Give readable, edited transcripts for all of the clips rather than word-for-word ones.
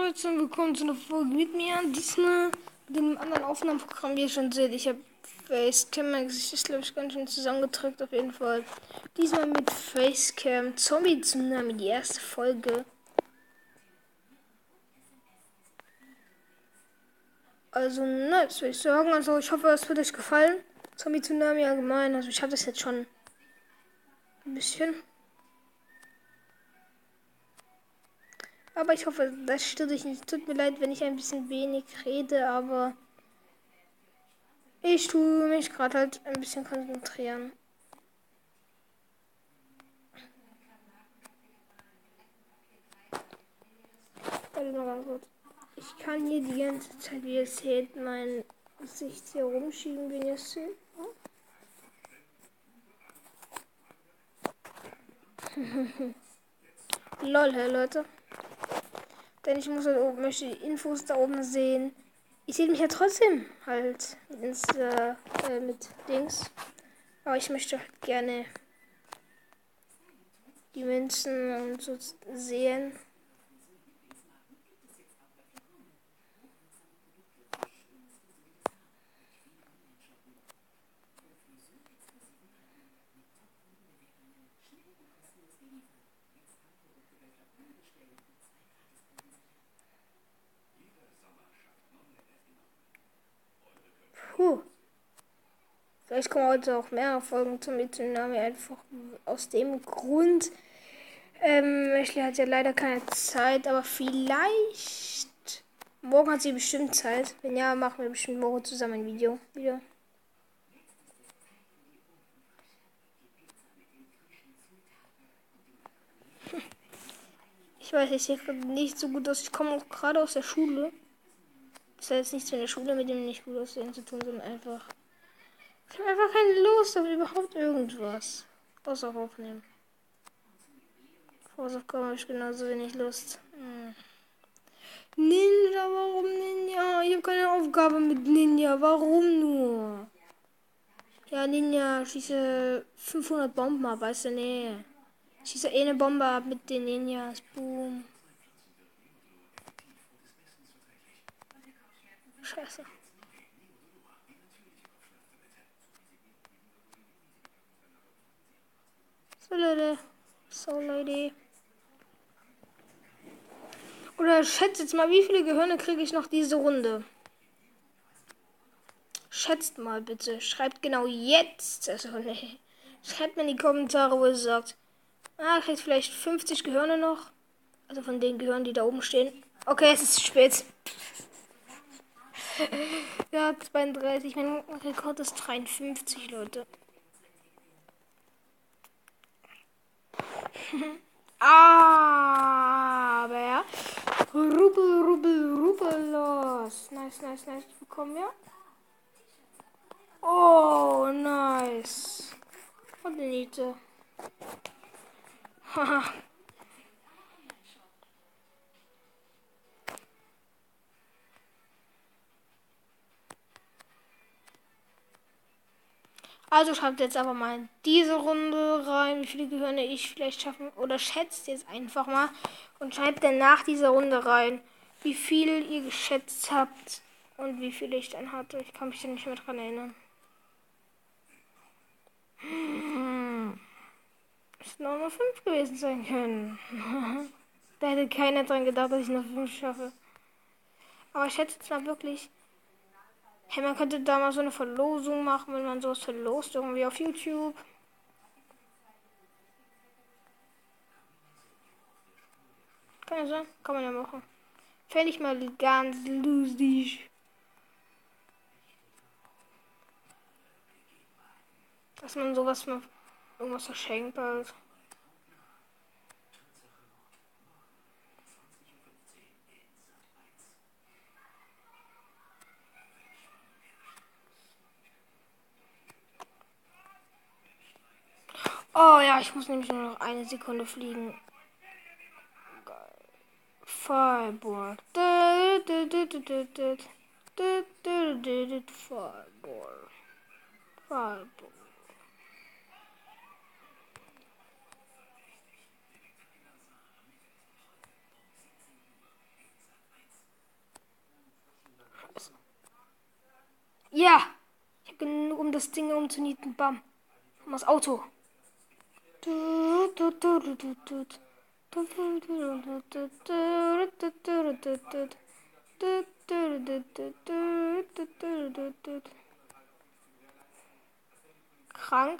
Leute und willkommen zu einer Folge mit mir. Diesmal mit dem anderen Aufnahmeprogramm, wie ihr schon seht. Ich habe Facecam, mein Gesicht ist glaube ich ganz schön zusammengedrückt auf jeden Fall. Diesmal mit Facecam, Zombie Tsunami, die erste Folge. Also nice, würde ich sagen. Also ich hoffe, es wird euch gefallen. Zombie Tsunami allgemein, also ich habe das jetzt schon ein bisschen. Aber ich hoffe, das stört euch nicht. Tut mir leid, wenn ich ein bisschen wenig rede, aber ich tue mich gerade halt ein bisschen konzentrieren. Warte mal ganz kurz. Ich kann hier die ganze Zeit, wie ihr seht, mein Gesicht hier rumschieben, wenn ihr es seht. Lol, hey Leute. Denn ich muss halt oben, möchte die Infos da oben sehen. Ich sehe mich ja trotzdem halt mit Dings. Aber ich möchte halt gerne die Münzen und so sehen. Puh. Vielleicht kommen heute auch mehr Folgen zum Tsunami, einfach aus dem Grund. Ashley hat ja leider keine Zeit, aber vielleicht. Morgen hat sie bestimmt Zeit. Wenn ja, machen wir bestimmt morgen zusammen ein Video wieder. Ich weiß, ich sehe gerade nicht so gut aus. Ich komme auch gerade aus der Schule. Das hat jetzt nichts mit der Schule mit dem nicht gut aussehen zu tun, sondern einfach. Ich habe einfach keine Lust auf überhaupt irgendwas. Außer aufnehmen. Hausaufgaben habe ich genauso wenig Lust. Ninja, warum Ninja? Ich habe keine Aufgabe mit Ninja. Warum nur? Ja, Ninja, schieße 500 Bomben ab, weißt du, nee. Schieße eine Bombe ab mit den Ninjas. Boom. Scheiße. So, Leute. So, Leute. Oder schätzt jetzt mal, wie viele Gehirne kriege ich noch diese Runde? Schätzt mal bitte. Schreibt genau jetzt. Also, nee. Schreibt mir in die Kommentare, wo ihr sagt. Kriegt vielleicht 50 Gehirne noch. Also von den Gehirnen, die da oben stehen. Okay, es ist spät. Ja, 32. Mein Rekord ist 53, Leute. Aber Rubbel los. Nice, nice, nice. Ich bekomme ja. Oh, nice. Und eine Niete. Haha. Also schreibt jetzt aber mal in diese Runde rein, wie viele Gehirne ich vielleicht schaffen. Oder schätzt jetzt einfach mal. Und schreibt dann nach dieser Runde rein, wie viel ihr geschätzt habt. Und wie viel ich dann hatte. Ich kann mich da nicht mehr dran erinnern. Es hätten auch nur 5 gewesen sein können. Da hätte keiner dran gedacht, dass ich noch 5 schaffe. Aber ich schätze jetzt mal wirklich. Hey, man könnte da mal so eine Verlosung machen, wenn man sowas verlost, irgendwie auf YouTube. Kann ja sein, kann man ja machen. Fände ich mal ganz lustig. Dass man sowas mal irgendwas verschenkt halt. Oh ja, ich muss nämlich nur noch eine Sekunde fliegen. Fireball. Fireball. Fireball. Ja. Ich habe genug, um das Ding umzunieten. Bam. Um das Auto. Krank.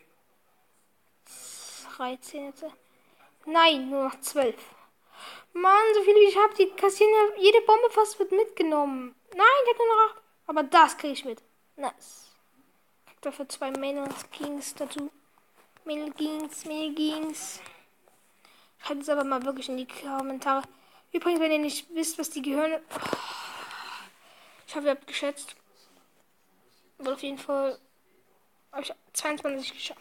13 jetzt. Nein, nur noch 12. Mann, so viele wie ich habe, die kassieren ja jede Bombe fast wird mitgenommen. Nein, ich hab nur noch 8. Aber das kriege ich mit. Nice. Dafür 2 Mail Kings dazu. Mail Kings. Schreibt es aber mal wirklich in die Kommentare. Übrigens, wenn ihr nicht wisst, was die gehören. Ich hoffe, ihr habt geschätzt. Aber auf jeden Fall habe ich 22 geschafft.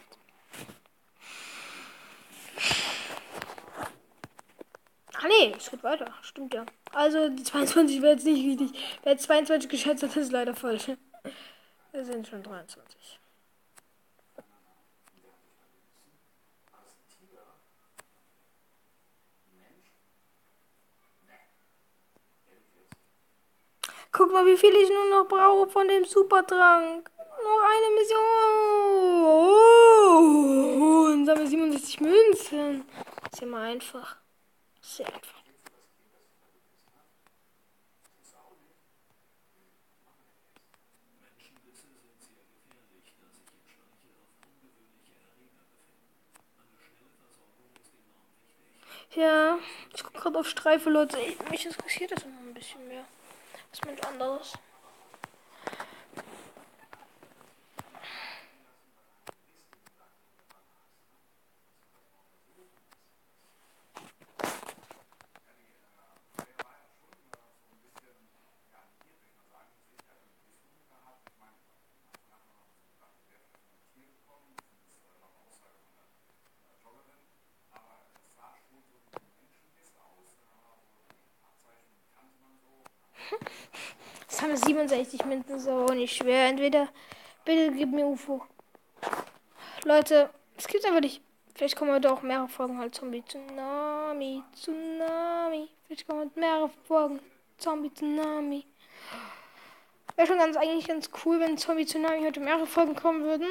Ah nee, es geht weiter. Stimmt ja. Also die 22 wäre jetzt nicht richtig. Wer 22 geschätzt hat, ist leider falsch. Wir sind schon 23. Guck mal, wie viel ich nur noch brauche von dem Supertrank. Noch eine Mission. Oh, und sammle 67 Münzen. Ist ja mal einfach. Sehr einfach. Ja, ich gucke gerade auf Streife, Leute. Mich interessiert das immer ein bisschen mehr. Was mit anderes. Das haben wir 67 Münzen, so nicht schwer. Entweder bitte gib mir UFO. Leute, es gibt einfach nicht. Vielleicht kommen heute auch mehrere Folgen halt Zombie Tsunami. Vielleicht kommen heute mehrere Folgen Zombie Tsunami. Wäre schon eigentlich ganz cool, wenn Zombie Tsunami heute mehrere Folgen kommen würden.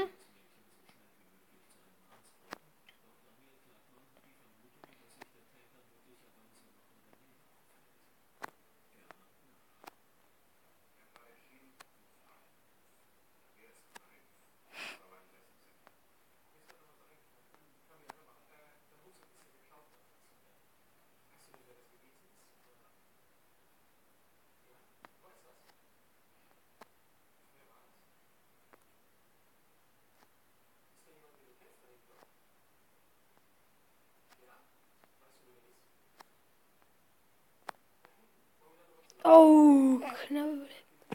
Oh, knapp.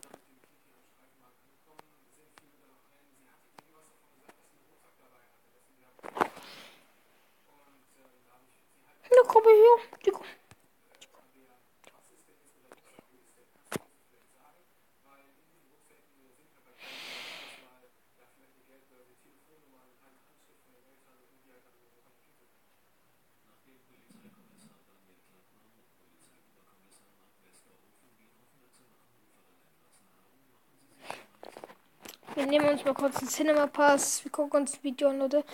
Eine Gruppe hier. Die Gruppe. Wir nehmen uns mal kurz den Cinema Pass. Wir gucken uns ein Video an, Leute.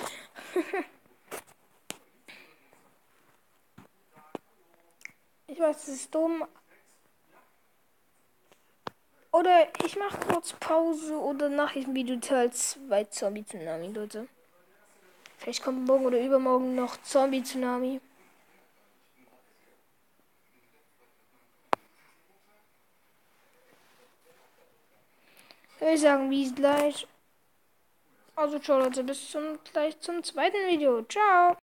Ich weiß, das ist dumm. Oder ich mache kurz Pause oder nach diesem Video Teil 2 Zombie Tsunami, Leute. Vielleicht kommt morgen oder übermorgen noch Zombie Tsunami. Würde ich sagen, bis gleich. Also ciao Leute, bis gleich zum zweiten Video. Ciao.